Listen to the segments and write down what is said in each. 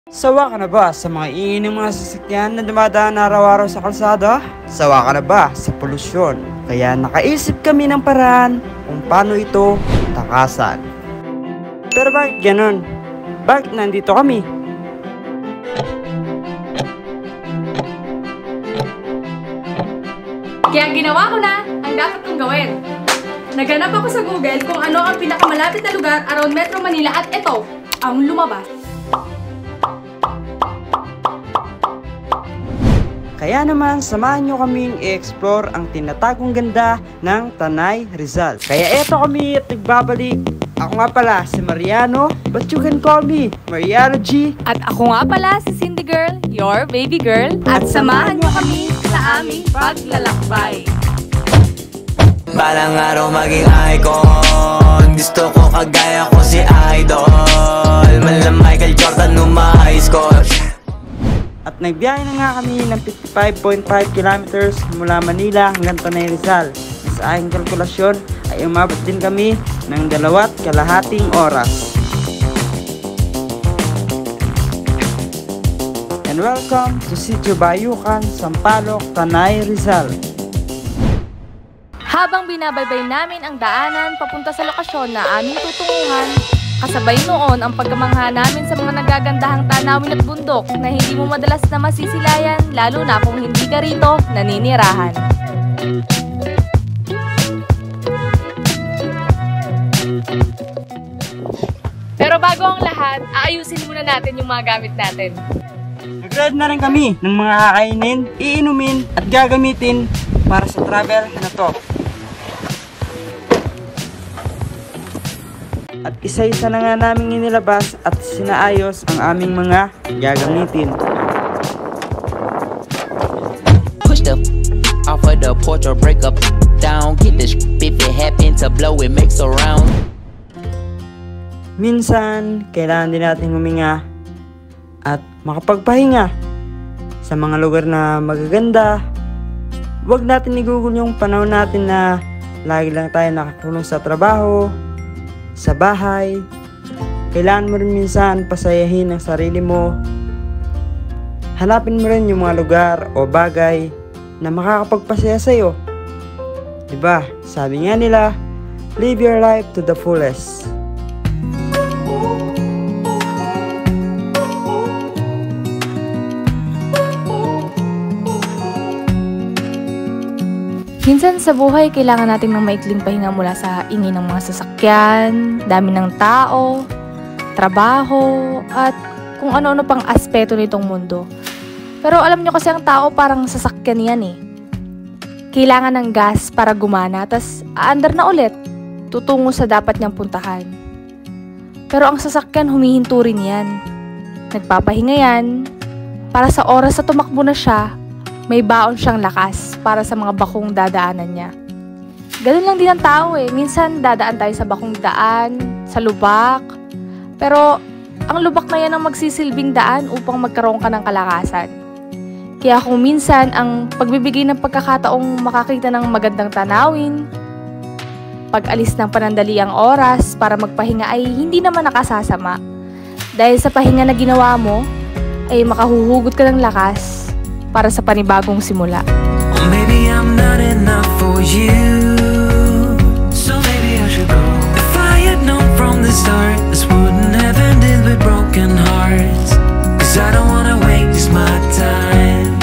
Sawa ka na ba sa mga ingay ng mga sasakyan na dumadaan araw-araw sa kalsada? Sawa ka na ba sa polusyon? Kaya nakaisip kami ng paraan kung paano ito takasan. Pero bakit ganun? Bakit nandito kami? Kaya ginawa ko na ang dapat kong gawin. Naghanap ako sa Google kung ano ang pinakamalapit na lugar around Metro Manila at ito ang lumabas. Kaya naman, samahan nyo kaming i-explore ang tinatagong ganda ng Tanay, Rizal. Kaya eto kami at nagbabalik. Ako nga pala si Mariano, but you can call me Mariano G. At ako nga pala si Cindy Girl, your baby girl. At samahan nyo kami sa aming paglalakbay. Balang araw maging icon, gusto ko kagaya ko si Idol. Mala Michael Jordan nung high score. At nagbiyahe na nga kami ng 55.5 kilometers mula Manila hanggang Tanay, Rizal. Sa aking kalkulasyon ay umabot din kami ng 2.5 oras. And welcome to Sitio Bayukan, Sampaloc, Tanay, Rizal. Habang binabaybay namin ang daanan papunta sa lokasyon na aming tutunguhan, kasabay noon ang pagkamangha namin sa mga nagagandahang tanawin at bundok na hindi mo madalas na masisilayan, lalo na kung hindi ka rito naninirahan. Pero bago ang lahat, aayusin muna natin yung mga gamit natin. Nag-ready na rin kami ng mga kakainin, iinumin at gagamitin para sa travel na to. At isa-isa na nga namin inilabas at sinaayos ang aming mga gagamitin. Push the off of the porch or break up down. Get this if it happen to blow it makes a round. Minsan, kailangan din natin huminga at makapagpahinga sa mga lugar na magaganda. Huwag natin igugol yung panahon natin na lagi lang tayo nakakulong sa trabaho, sa bahay. Kailangan mo rin minsan pasayahin ang sarili mo. Hanapin mo rin yung mga lugar o bagay na makakapagpasaya sa'yo. Diba? Sabi nga nila, live your life to the fullest. Minsan sa buhay, kailangan natin ng maikling pahinga mula sa ingay ng mga sasakyan, dami ng tao, trabaho, at kung ano-ano pang aspeto nitong mundo. Pero alam nyo kasi ang tao parang sasakyan yan eh. Kailangan ng gas para gumana, tas aandar na ulit, tutungo sa dapat niyang puntahan. Pero ang sasakyan humihinto rin yan. Nagpapahinga yan, para sa oras na tumakbo na siya, may baon siyang lakas para sa mga bakong dadaanan niya. Ganun lang din ang tao eh. Minsan dadaan tayo sa bakong daan, sa lubak. Pero ang lubak na yan ang magsisilbing daan upang magkaroon ka ng kalakasan. Kaya kung minsan ang pagbibigay ng pagkakataong makakita ng magandang tanawin, pag-alis ng panandaliang oras para magpahinga ay hindi naman nakasasama. Dahil sa pahinga na ginawa mo, ay makahuhugot ka ng lakas para sa panibagong simula. Maybe I'm not enough for you, so maybe I should go. If I had known from the start, this wouldn't have ended with broken hearts. Cause I don't wanna waste my time.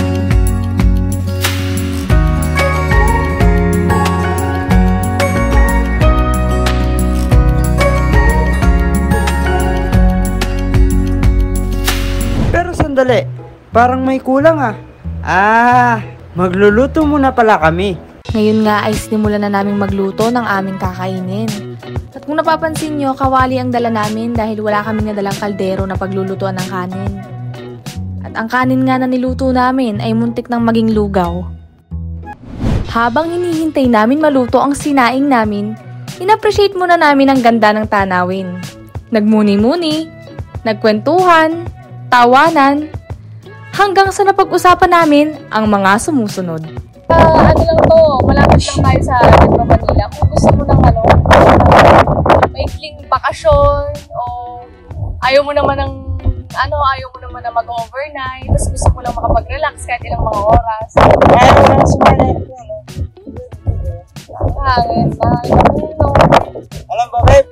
Pero sandali, parang may kulang ah. Magluluto muna pala kami. Ngayon nga ay sinimulan na naming magluto ng aming kakainin. At kung napapansin nyo, kawali ang dala namin dahil wala kaming nadalang kaldero na paglulutuan ng kanin. At ang kanin nga na niluto namin ay muntik nang maging lugaw. Habang hinihintay namin maluto ang sinaing namin, in-appreciate muna namin ang ganda ng tanawin. Nagmuni-muni, nagkwentuhan, tawanan, hanggang sa napag-usapan namin ang mga sumusunod. Ano lang to, malapit lang tayo sa Metro Manila. Kung gusto mo ng maikling bakasyon o ayaw mo naman ng ayaw mo naman na mag-overnight, tapos gusto mo lang makapag-relax kahit ilang mga oras. Kaya mo lang sumali. Hangin na, no. Alam ba, babe?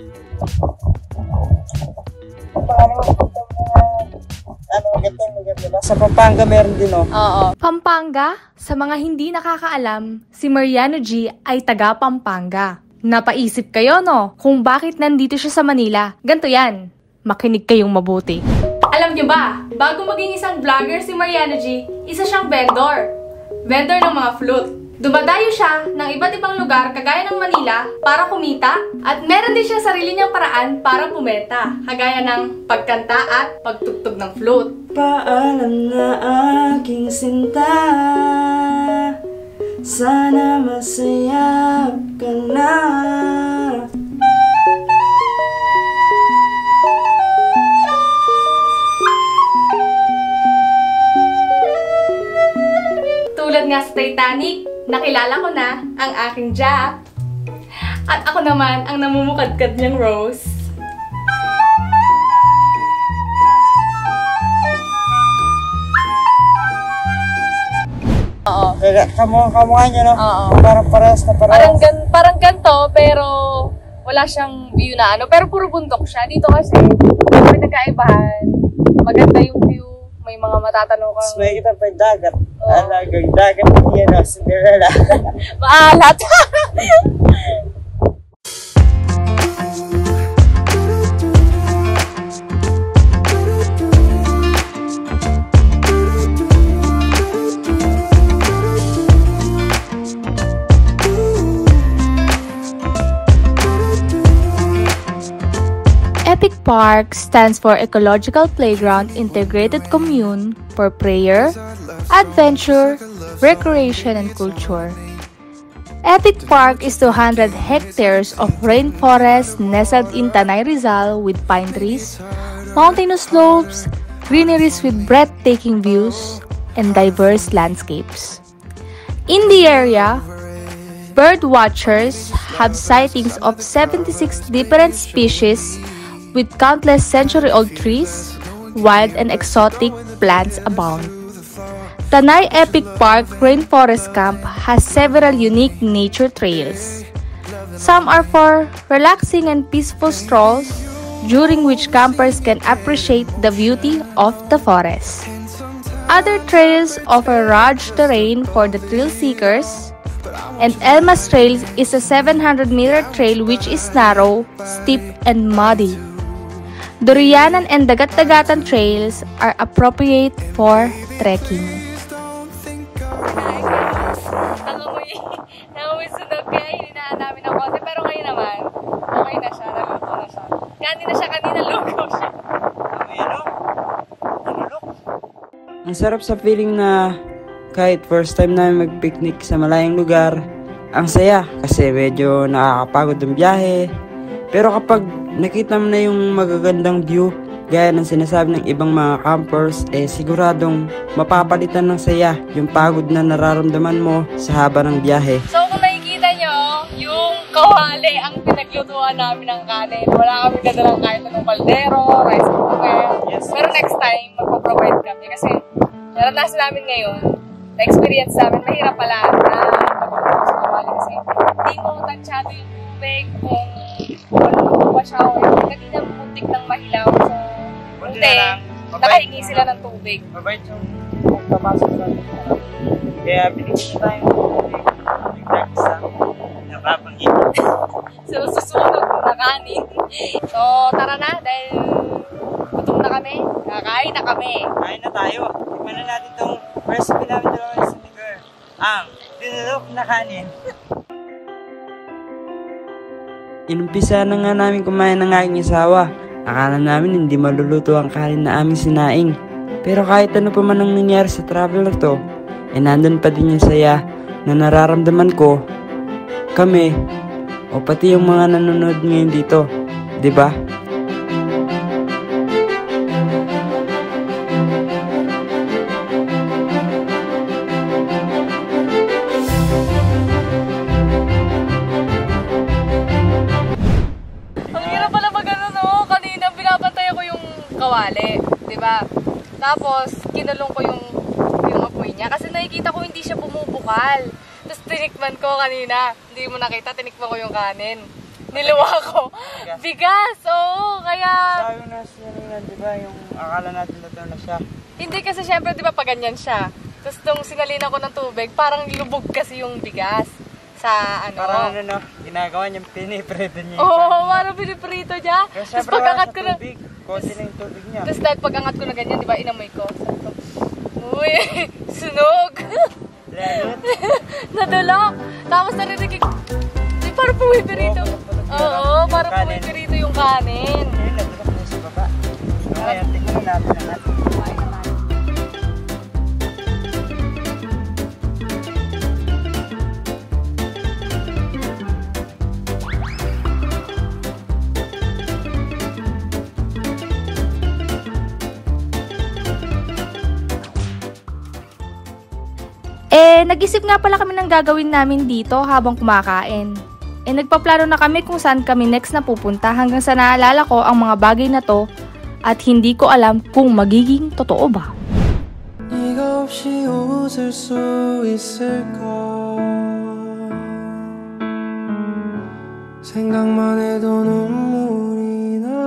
Maganda. Sa Pampanga meron din, oh. Oo. Pampanga? Sa mga hindi nakakaalam, si Mariano G ay taga Pampanga. Napaisip kayo, no? Kung bakit nandito siya sa Manila. Ganto yan. Makinig kayong mabuti. Alam nyo ba, bago maging isang vlogger si Mariano G, isa siyang vendor. Vendor ng mga flute. Dumadayo siya ng iba't ibang lugar kagaya ng Manila para kumita at meron din siya sarili niyang paraan para pumenta, kagaya ng pagkanta at pagtugtog ng flute. Paalam na aking sinta, sana masaya ka na. Tulad nga sa Titanic, nakilala ko na ang aking Jack. At ako naman ang namumukadkad niyang Rose. Oo. Kamukha niya, no? Oo. Parang parehas na parehas. Parang ganto, pero wala siyang view na ano. Pero puro bundok siya. Dito kasi, may nagkaibahan. Maganda yung view. May mga matatanaw kang... Mas may kita pa yung dagat. Alagang dagat niya, no? Cinderella. Maalat! EPIC Park stands for Ecological Playground Integrated Commune for prayer, adventure, recreation, and culture. EPIC Park is 200 hectares of rainforest nestled in Tanay Rizal with pine trees, mountainous slopes, greeneries with breathtaking views, and diverse landscapes. In the area, bird watchers have sightings of 76 different species with countless century-old trees, wild and exotic plants abound. Tanay Epic Park Rainforest Camp has several unique nature trails. Some are for relaxing and peaceful strolls, during which campers can appreciate the beauty of the forest. Other trails offer rugged terrain for the thrill seekers, and Elmas Trail is a 700-meter trail which is narrow, steep, and muddy. Durianan and Dagat-Dagatan trails are appropriate for trekking. Nangamoy sunog kaya hininaan namin ng konti, pero ngayon naman, okay na siya, naluto na siya. Gani na siya kanina, lugo siya. Ang sarap sa feeling na kahit first time namin mag-picnic sa malayong lugar, ang saya kasi medyo nakakapagod ang biyahe. Pero kapag nakita mo na yung magagandang view, gaya ng sinasabi ng ibang mga campers, siguradong mapapalitan ng saya yung pagod na nararamdaman mo sa haba ng biyahe. So kung nakikita nyo, yung kawali ang pinaglutuan namin ng kanin. Wala kami dadalang kahit anong kaldero, rice cooker. Yes. Pero next time, magpo-provide kami kasi naranasan namin ngayon, na-experience namin, mahirap pala na magluto sa kawali kasi hindi mo tansyado yung tubig kung wala pa siya o kanina muntik ng mahilaw sa munti. Nakahingi sila ng tubig. Mabait yung papasok sa atin. Kaya binigyan na tayo ng tubig. Nagdagsa. Napapangit. So, susunog na kanin. So, tara na dahil gutom na kami. Kakain na kami. Kain na tayo. Tikman na natin itong recipe namin dalawa sa Tigger. Ang dinulok na kanin. Inumpisa na nga namin kumain ng aking asawa. Akala namin hindi maluluto ang kanin na aming sinaing. Pero kahit ano pa man ang nangyari sa travel na to, nandun pa din yung saya na nararamdaman ko, kami, o pati yung mga nanonood ngayon dito. Diba? Kawali, 'di ba? Tapos, kinulong ko yung apoy niya. Kasi nakikita ko hindi siya bumubukal. Tapos tinikman ko kanina. Hindi mo nakita, tinikman ko yung kanin. Niluwa ko. Bigas, oo. Kaya... Sabi na siya nila, di ba, yung akala natin luto na siya. Hindi kasi syempre, di ba, pag ganyan siya. Tapos nung sinalina ko ng tubig, parang lubog kasi yung bigas. Sa ano. Parang ano no, ginagawa niya, piniprito niya. Oo, parang piniprito niya. Tapos pag-angat ko na... Konti na yung tubig niya. Tapos dahil pag-angat ko na ganyan, di ba, inamoy ko. Sabi ko, uy, sunog. Nadala. Tapos narinig ko, di, parang pumipirito. Oo, parang pumipirito yung kanin. Ayun, nadulok na sa baba. Ngayon, tignan natin ang natin. Nag-isip nga pala kami ng gagawin namin dito habang kumakain. Nagpaplano na kami kung saan kami next na pupunta hanggang sa naalala ko ang mga bagay na to at hindi ko alam kung magiging totoo ba. 네가 없이 웃을 수 있을까 생각만 해도 눈물이 나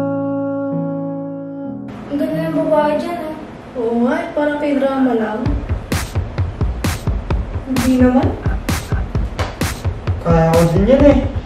Ang ganda ng babae dyan ah. Oo nga, parang kay drama lang. Hindi naman. Kaya ko din yan eh.